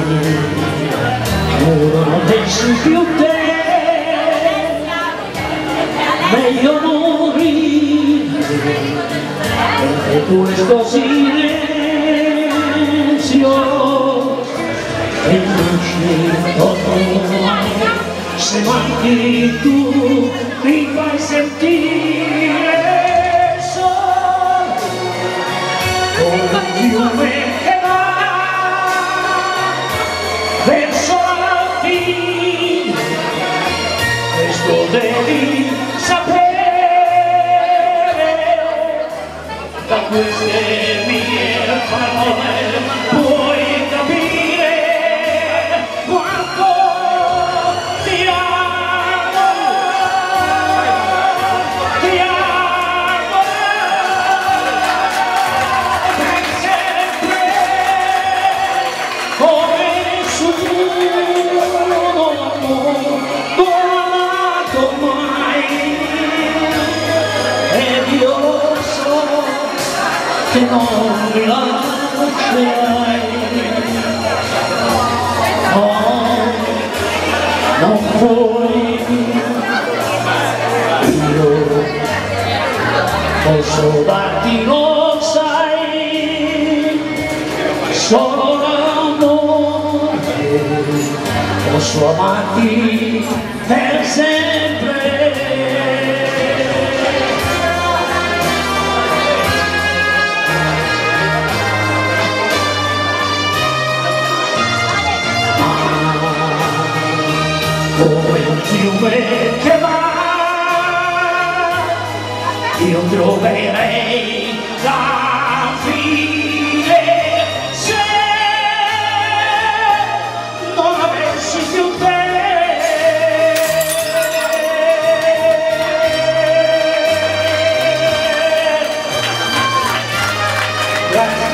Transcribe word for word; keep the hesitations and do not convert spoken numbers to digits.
ora non pensi più te, meglio morire per questo silenzio e non scelto se manchi tu mi fai sentire solo come un fiume che va verso la fine. Questo devi sapere, da queste mie parole puoi capire quanto ti amo, ti amo per sempre, come nessuno amore amato mai, ed io so che non mi lascerai. Oh, non puoi, io posso darti, lo sai, solo l'amore, posso amarti per sempre. Come un fiume che va, io troverei la fine se non avessi più te. Grazie.